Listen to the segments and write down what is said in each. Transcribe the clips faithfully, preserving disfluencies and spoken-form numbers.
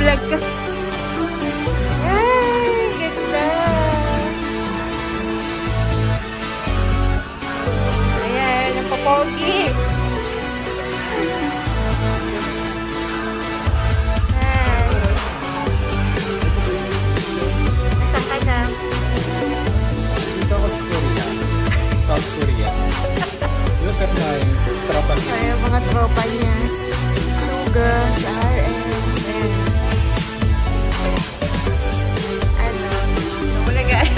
Nag-vlog ka. Ay, ganda. Ayan, ang papogi. South Korea. Look at my tropa niya. Ay, mga tropa niya. Suga, R M. Ano? Wala guys.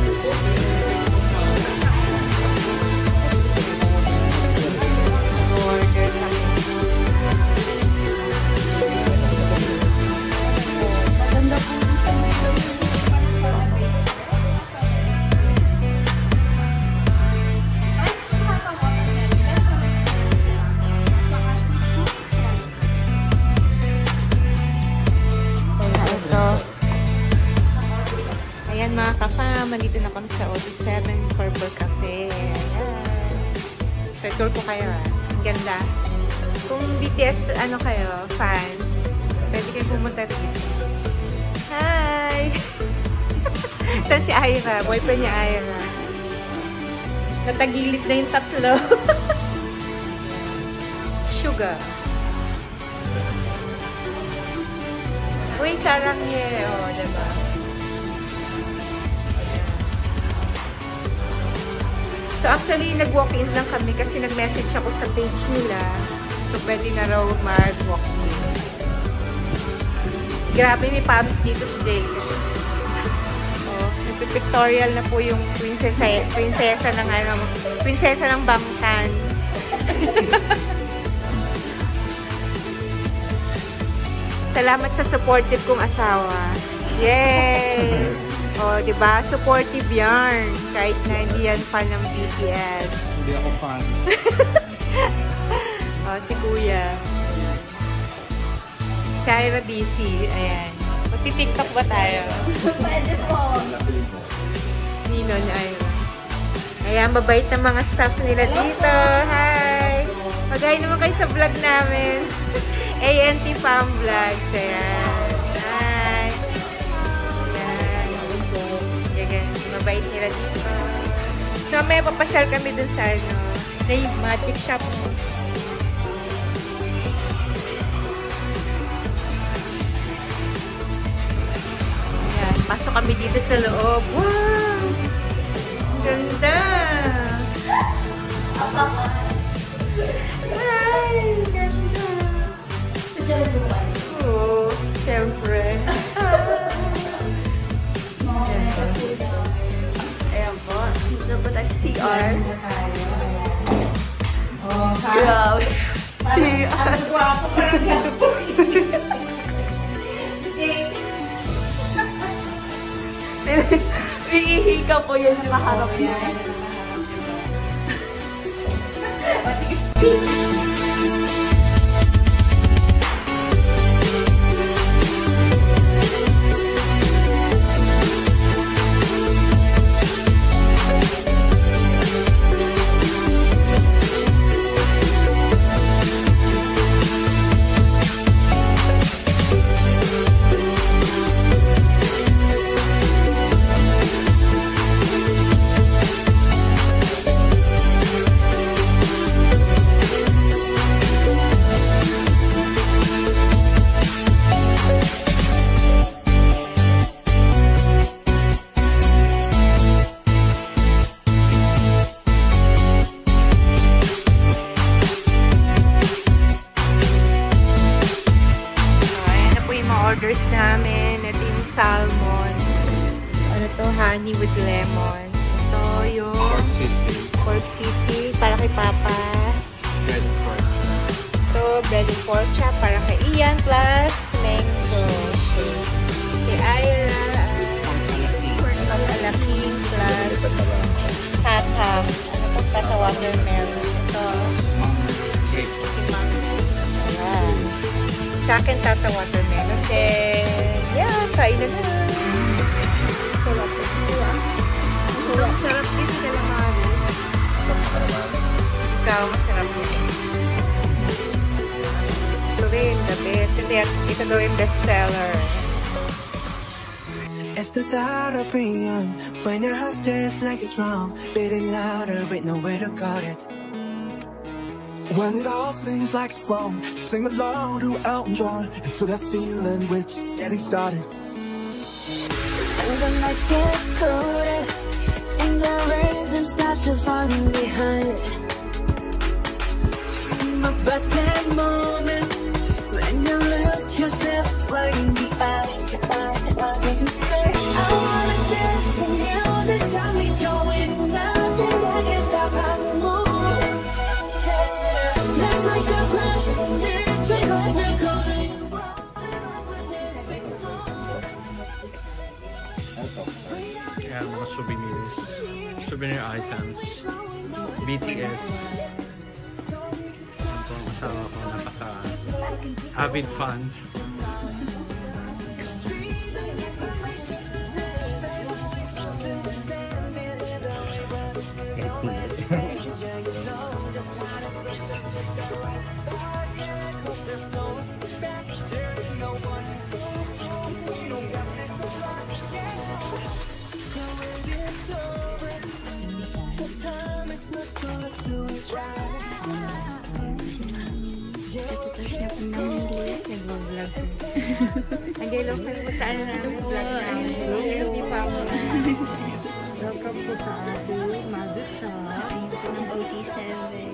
Mga ka-fam, nandito na kami sa O T seven Purple Cafe. Ayan. So, tour ko kayo ah. Ganda. Kung B T S, ano kayo, fans, pwede kayo pumunta dito. Hi! Saan si Ira? Boyfriend niya Ira. Natagilid na yung tatlo. Sugar. Uy, sarang ye. O, oh, diba? So actually, nag-walk-in lang kami kasi nag-message ako sa page nila. So pwede na raw mag-walk-in. Grabe, may pubs dito si Jake. Oh, nagpipictorial na po yung prinsesa, prinsesa ng ano, prinsesa ng Bangtan. Salamat sa supportive kong asawa. Yay! Oh, diba? Supportive yarn. Kahit na hindi yan fan ng B T S. Hindi ako fan. Oh, si Kuya. Si Ira D C. Ayan. Magti-tiktok ba tayo? Pwede po. Nino ni Ira. Ayan, babait ng mga staff nila dito. Hi! Mag-hi naman kayo sa vlog namin. A N T Fam Vlogs. Ayan. Hi! Mabait nila dito. So, may papasyal kami dun sa ano, may magic shop. Ayan, pasok kami dito sa loob. Wow! Ganda! Ay, ganda! Oo, siyempre. Ayan po. Dito po tayo sa C R. Oh, Grabe. C R. Ang guwapo parang gano'n. Iihiga po yan sa maharap niya. Orders namin. Ito yung salmon. Ano to? Honey with lemon. Ito yung Pork sisig. Pork sisig para kay Papa. Bread pork. Ito, breaded pork chop para kay Ian plus mango shake. Kay Ira, pork alaking plus tatam. Ano to? Tata watermelon. Ito. Grape. Ayan. Sa akin, tata watermelon. Then, yeah, kain na na. Sarap ito. Ang sarap dito na lang mga rin. Ikaw, masarap dito. rin, the best. Kasi ito daw yung bestseller. It's the thought of being young, when your heart stirs like a drum, beating louder with nowhere to guard it. When it all seems like it's wrong, sing along to Elton John, into that feeling we're just getting started. And the nights get colder, and the rhythm starts to falling behind. But that moment, when you look yourself right in the eye, I, I can say, I wanna dance, the music's got me going, nothing I can stop how we move. Let's make the glass, just like we're going. Yan, mga souvenirs. Souvenir items. B T S. Ito ang asawa ko, napaka-avid fans. Nag-vlog. Nag-hello ka po sa ano namin vlog namin. Hindi pa ako na. Welcome po sa ating mag-isa. Ng O T seven.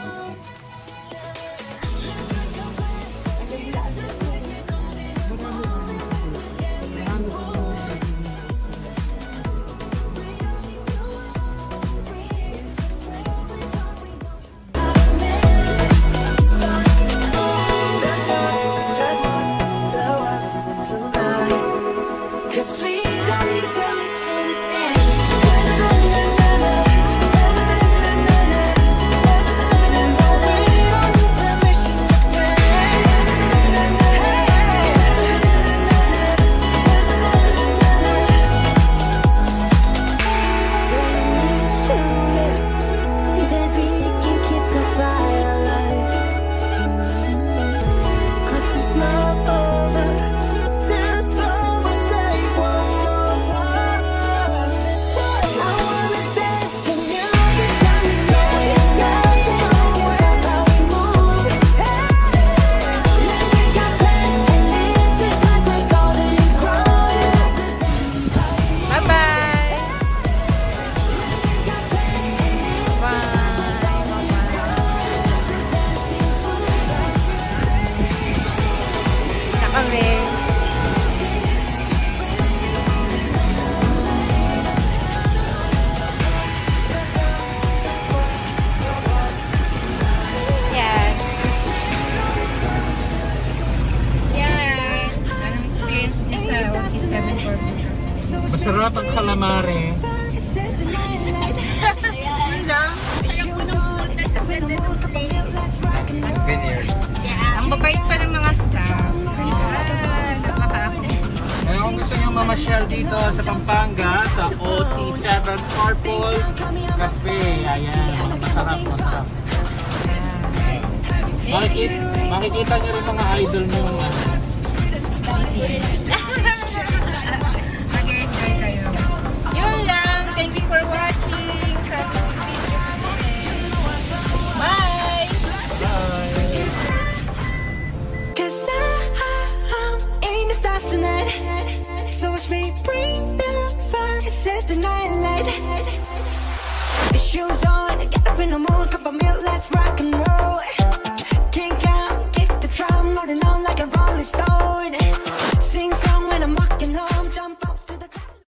Masarap ang calamari. Ang mabait pa ng mga staff. Ayan, napaka-ako. Kaya kung gusto nyo mamasyal dito sa Pampanga, sa O T seven Purple Cafe. Ayan, masarap, masarap. Makikita, makikita nyo rin mga idol nyo. Mag-enjoy kayo. Yun lang. Thank you for watching. Sa bye! Cause I, I'm in the stars tonight. So watch me bring the fire, set the night light. Shoes on, get up in the morning, cup of milk, let's rock and roll.